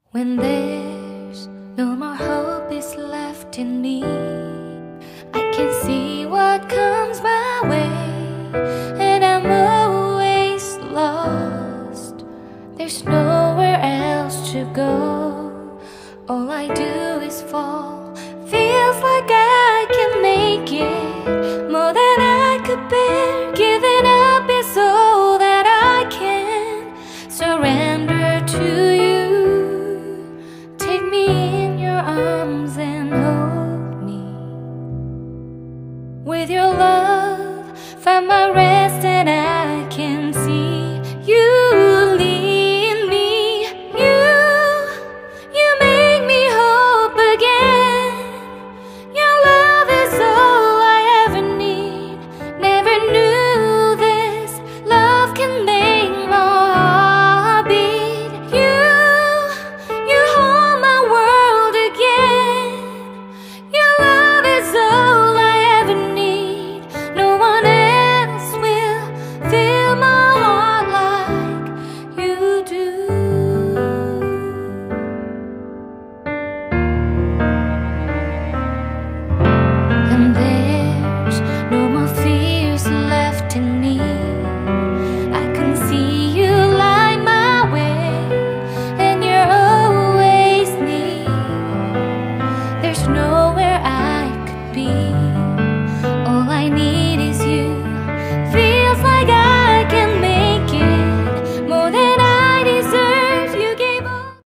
When there's no more hope is left in me, I can see what comes my way, and I'm always lost. There's nowhere else to go. All I do is fall. Feels like I can make it more than I could bear. Giving up is all that I can surrender to you. Take me in your arms and hold me. With your love, find my rest, and I can see you lead me. You make me hope again. Your love is all I ever need. Never knew this love can make my heart beat. You hold my world again. Your love is all I ever need. No one else will fill my heart like you do. And there's no more fears left in me. I can see you light my way, and you're always near. There's nowhere I could be.